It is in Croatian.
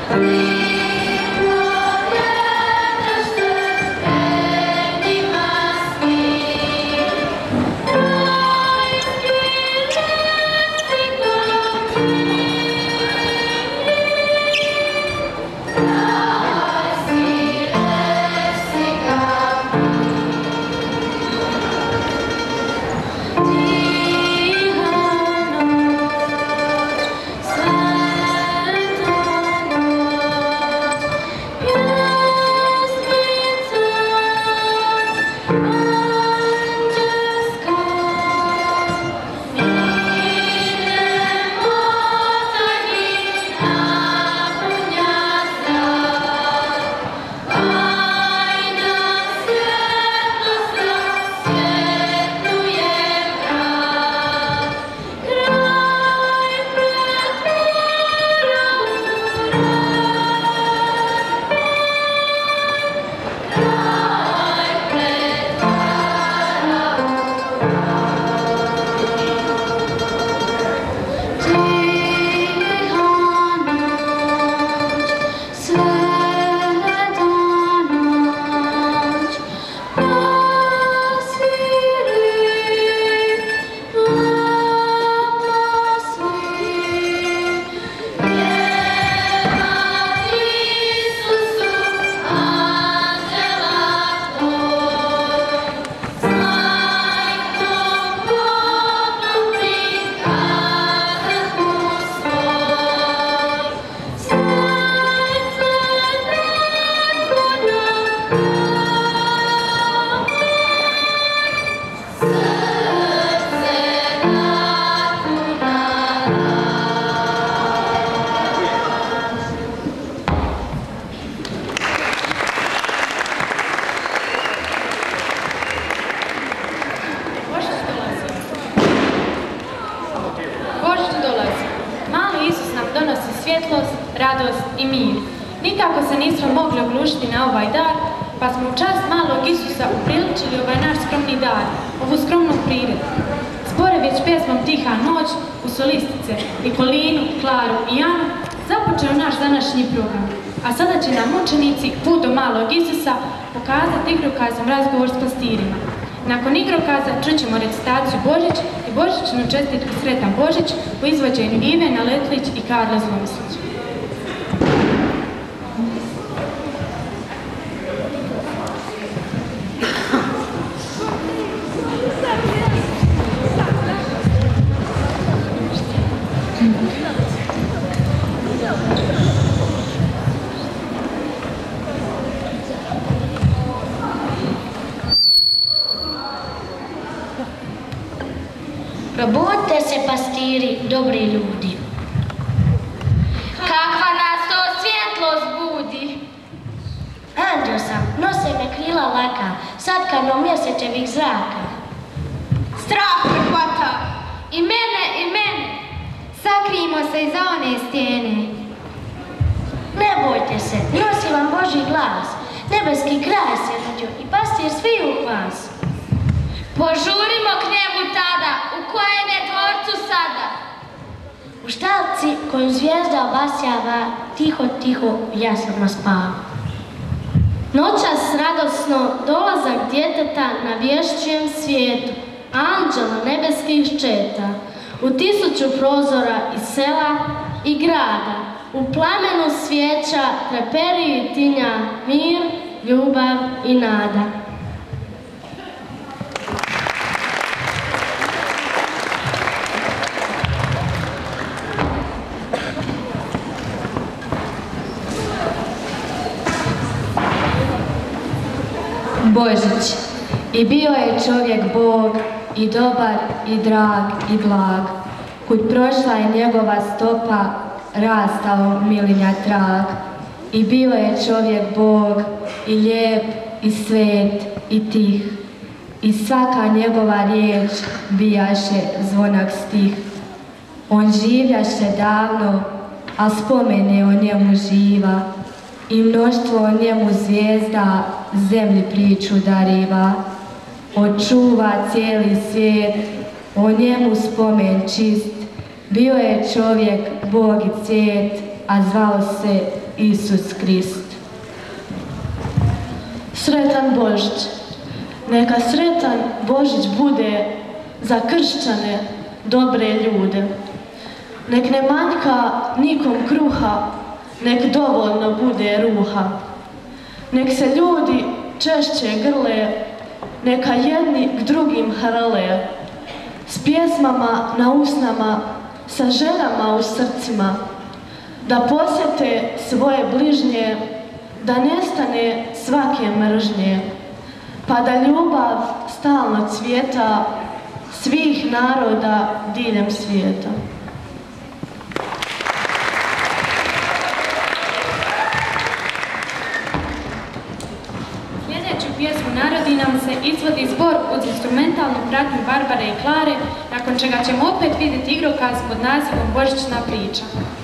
svjetlost, radost i mir. Nikako se nismo mogli oglušiti na ovaj dar, pa smo u čast malog Isusa upriličili ovaj naš skromni dar, ovu skromnu priredbu. Zboreveć pjesmom Tiha noć u solistice Nikolinu, Klaru i Anu započeo naš današnji program. A sada će nam učenici Put do malog Isusa pokazati igrokazom razgovor s pastirima. Nakon igrokaza čućemo recitaciju Božić i božićnu čestitku Sretan Božić u izvođenju Ivana Letlić i Karla Zlomslić. Probudite se, pastiri, dobri ljudi. Kakva nas to svjetlost budi. Anđeo sam, nose me krila laka, satkano mjesečevih zraka. Strah me hvata. I mene, i mene. Sakrijmo se iza one stijene. Ne bojte se, nosi vam Božji glas. Nebeski kraj se rodio i pastir svi u vas. Požurimo k njemu tada, u kojem je dvorcu sada. U štalci koju zvijezda obasjava, tiho, tiho, jasno spava. Noćas radosno dolazak djeteta na vješćijem svijetu, anđela nebeskih četa, u 1000 prozora iz sela i grada, u plamenu svijeća treperi i tinja mir, ljubav i nada. Božić. I bio je čovjek Bog, i dobar, i drag, i blag. Kud prošla je njegova stopa, rastao milinja trag. I bio je čovjek Bog, i lijep, i svet, i tih. I svaka njegova riječ bijaše zvonak stih. On življaše davno, a spomen je o njemu živa. I mnoštvo o njemu zvijezda zemlji priču dariva. Očuva cijeli svijet, o njemu spomen čist. Bio je čovjek, Bog i cvijet, a zvao se Isus Krist. Sretan Božić. Neka sretan Božić bude za kršćane, dobre ljude. Nek ne manjka nikom kruha, nek dovoljno bude ruha. Nek se ljudi češće grle, neka jedni k drugim hrle. S pjesmama na usnama, sa željama u srcima, da posjete svoje bližnje, da nestane svake mržnje, pa da ljubav stalno cvijeta svih naroda diljem svijeta. Sljedeću pjesmu Narodi nam se izvodi zbor uz instrumentalnu pratnju Barbare i Klare, nakon čega ćemo opet vidjeti igrokaz pod nazivom Božićna priča.